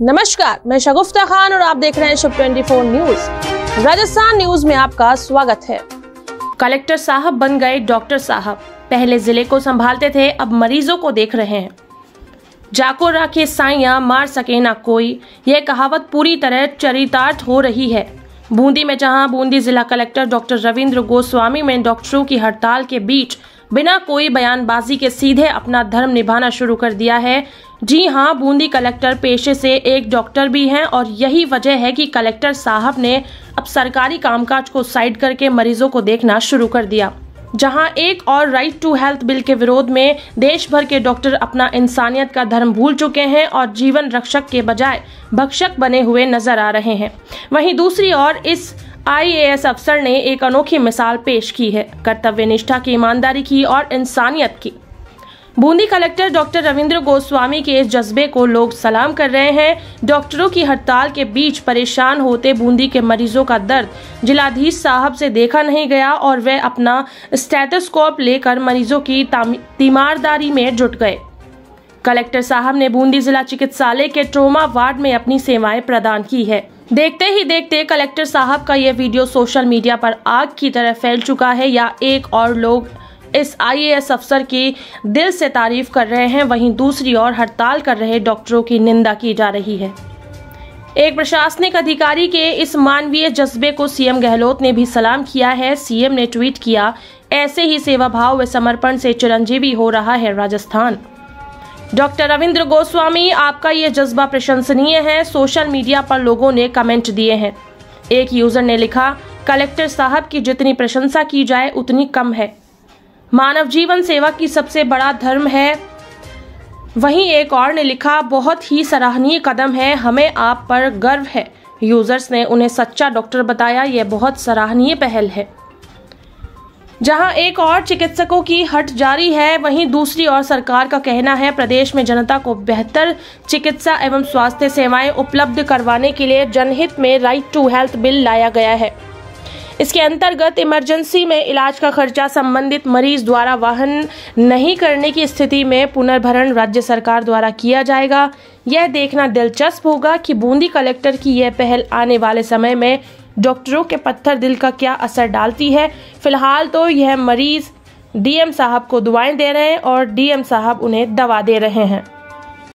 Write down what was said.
नमस्कार, मैं शगुफ्ता खान और आप देख रहे हैं शुभ 24 न्यूज। राजस्थान न्यूज में आपका स्वागत है। कलेक्टर साहब बन गए डॉक्टर साहब। पहले जिले को संभालते थे, अब मरीजों को देख रहे हैं। जाको राखे साइयां, मार सके ना कोई, यह कहावत पूरी तरह चरितार्थ हो रही है। बूंदी में जहां बूंदी जिला कलेक्टर डॉक्टर रविंद्र गोस्वामी में डॉक्टरों की हड़ताल के बीच बिना कोई बयानबाजी के सीधे अपना धर्म निभाना शुरू कर दिया है। जी हां, बूंदी कलेक्टर पेशे से एक डॉक्टर भी हैं और यही वजह है कि कलेक्टर साहब ने अब सरकारी कामकाज को साइड करके मरीजों को देखना शुरू कर दिया। जहां एक और राइट टू हेल्थ बिल के विरोध में देश भर के डॉक्टर अपना इंसानियत का धर्म भूल चुके हैं और जीवन रक्षक के बजाय भक्षक बने हुए नजर आ रहे हैं, वहीं दूसरी ओर इस IAS अफसर ने एक अनोखी मिसाल पेश की है, कर्तव्य निष्ठा की, ईमानदारी की और इंसानियत की। बूंदी कलेक्टर डॉक्टर रविंद्र गोस्वामी के इस जज्बे को लोग सलाम कर रहे हैं। डॉक्टरों की हड़ताल के बीच परेशान होते बूंदी के मरीजों का दर्द जिलाधीश साहब से देखा नहीं गया और वे अपना स्टेथोस्कोप लेकर मरीजों की तीमारदारी में जुट गए। कलेक्टर साहब ने बूंदी जिला चिकित्सालय के ट्रोमा वार्ड में अपनी सेवाएं प्रदान की है। देखते ही देखते कलेक्टर साहब का यह वीडियो सोशल मीडिया पर आग की तरह फैल चुका है। या एक और लोग इस IAS अफसर की दिल से तारीफ कर रहे हैं, वहीं दूसरी ओर हड़ताल कर रहे डॉक्टरों की निंदा की जा रही है। एक प्रशासनिक अधिकारी के इस मानवीय जज्बे को सीएम गहलोत ने भी सलाम किया है। सीएम ने ट्वीट किया, ऐसे ही सेवा भाव व समर्पण से चिरंजीवी हो रहा है राजस्थान। डॉक्टर रविंद्र गोस्वामी, आपका ये जज्बा प्रशंसनीय है। सोशल मीडिया पर लोगों ने कमेंट दिए हैं। एक यूजर ने लिखा, कलेक्टर साहब की जितनी प्रशंसा की जाए उतनी कम है। मानव जीवन सेवा की सबसे बड़ा धर्म है। वहीं एक और ने लिखा, बहुत ही सराहनीय कदम है, हमें आप पर गर्व है। यूजर्स ने उन्हें सच्चा डॉक्टर बताया, यह बहुत सराहनीय पहल है। जहां एक और चिकित्सकों की हट जारी है, वहीं दूसरी ओर सरकार का कहना है प्रदेश में जनता को बेहतर चिकित्सा एवं स्वास्थ्य सेवाएं उपलब्ध करवाने के लिए जनहित में राइट टू हेल्थ बिल लाया गया है। इसके अंतर्गत इमरजेंसी में इलाज का खर्चा संबंधित मरीज द्वारा वहन नहीं करने की स्थिति में पुनर्भरण राज्य सरकार द्वारा किया जाएगा। यह देखना दिलचस्प होगा कि बूंदी कलेक्टर की यह पहल आने वाले समय में डॉक्टरों के पत्थर दिल का क्या असर डालती है। फिलहाल तो यह मरीज DM साहब को दुआएं दे रहे हैं और DM साहब उन्हें दवा दे रहे हैं।